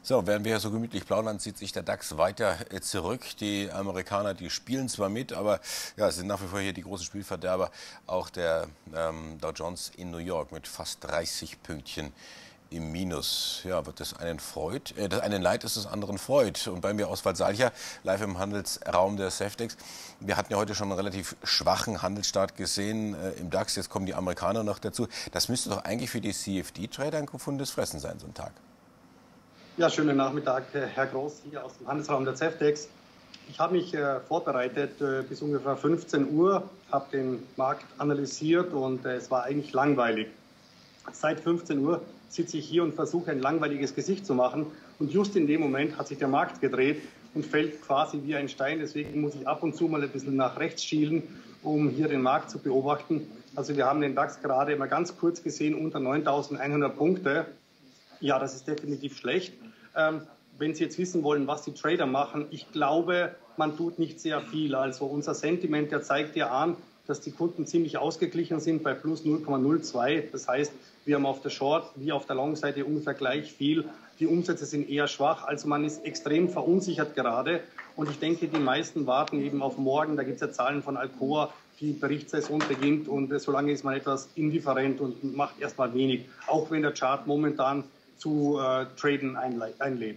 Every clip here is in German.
So, während wir hier so gemütlich plaudern, zieht sich der DAX weiter zurück. Die Amerikaner, die spielen zwar mit, aber ja, es sind nach wie vor hier die großen Spielverderber. Auch der Dow Jones in New York mit fast 30 Pünktchen im Minus. Ja, wird das einen freut, das einen leid, ist das anderen freut. Und bei mir Oswald Salcher, live im Handelsraum der Safdex. Wir hatten ja heute schon einen relativ schwachen Handelsstart gesehen im DAX. Jetzt kommen die Amerikaner noch dazu. Das müsste doch eigentlich für die CFD-Trader ein gefundenes Fressen sein, so ein Tag. Ja, schönen Nachmittag, Herr Groß, hier aus dem Handelsraum der Safdex. Ich habe mich vorbereitet bis ungefähr 15 Uhr, habe den Markt analysiert und es war eigentlich langweilig. Seit 15 Uhr sitze ich hier und versuche ein langweiliges Gesicht zu machen und just in dem Moment hat sich der Markt gedreht und fällt quasi wie ein Stein. Deswegen muss ich ab und zu mal ein bisschen nach rechts schielen, um hier den Markt zu beobachten. Also wir haben den DAX gerade mal ganz kurz gesehen unter 9.100 Punkte. Ja, das ist definitiv schlecht. Wenn Sie jetzt wissen wollen, was die Trader machen, ich glaube, man tut nicht sehr viel. Also unser Sentiment, der zeigt ja an, dass die Kunden ziemlich ausgeglichen sind bei plus 0,02. Das heißt, wir haben auf der Short- wie auf der Long-Seite ungefähr gleich viel. Die Umsätze sind eher schwach, also man ist extrem verunsichert gerade. Und ich denke, die meisten warten eben auf morgen. Da gibt es ja Zahlen von Alcoa, die Berichtssaison beginnt. Und solange ist man etwas indifferent und macht erstmal wenig, auch wenn der Chart momentan zu Traden einlädt.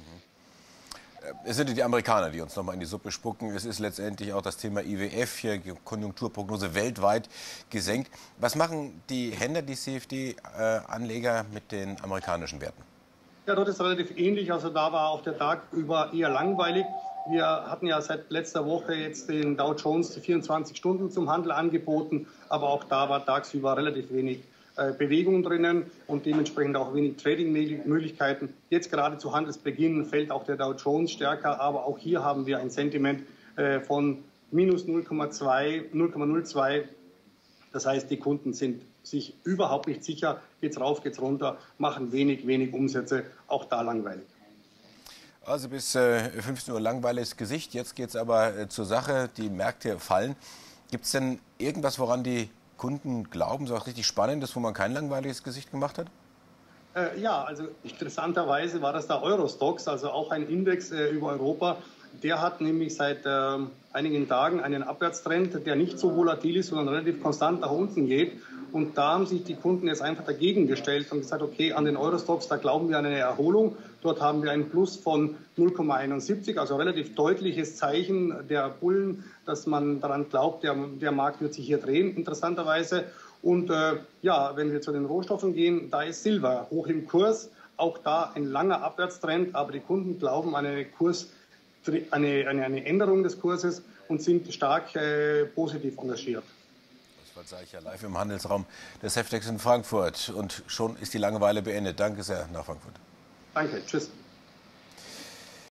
Es sind die Amerikaner, die uns nochmal in die Suppe spucken. Es ist letztendlich auch das Thema IWF, hier Konjunkturprognose weltweit gesenkt. Was machen die Händler, die CFD-Anleger mit den amerikanischen Werten? Ja, dort ist relativ ähnlich. Also da war auch der Tag über eher langweilig. Wir hatten ja seit letzter Woche jetzt den Dow Jones 24 Stunden zum Handel angeboten, aber auch da war tagsüber relativ wenig Bewegung drinnen und dementsprechend auch wenig Trading-Möglichkeiten. Jetzt gerade zu Handelsbeginn fällt auch der Dow Jones stärker, aber auch hier haben wir ein Sentiment von minus 0,02. Das heißt, die Kunden sind sich überhaupt nicht sicher, geht's rauf, geht's runter, machen wenig Umsätze, auch da langweilig. Also bis 15 Uhr langweiliges Gesicht, jetzt geht es aber zur Sache, die Märkte fallen. Gibt es denn irgendwas, woran die Kunden glauben, so was richtig Spannendes, wo man kein langweiliges Gesicht gemacht hat? Ja, also interessanterweise war das der Eurostoxx, also auch ein Index über Europa. Der hat nämlich seit einigen Tagen einen Abwärtstrend, der nicht so volatil ist, sondern relativ konstant nach unten geht. Und da haben sich die Kunden jetzt einfach dagegen gestellt und gesagt, okay, an den Eurostoxx, da glauben wir an eine Erholung. Dort haben wir einen Plus von 0,71, also relativ deutliches Zeichen der Bullen, dass man daran glaubt, der Markt wird sich hier drehen, interessanterweise. Und ja, wenn wir zu den Rohstoffen gehen, da ist Silber hoch im Kurs. Auch da ein langer Abwärtstrend, aber die Kunden glauben an eine Änderung des Kurses und sind stark positiv engagiert. Oswald Salcher live im Handelsraum des Safdex in Frankfurt. Und schon ist die Langeweile beendet. Danke sehr nach Frankfurt. Danke, tschüss.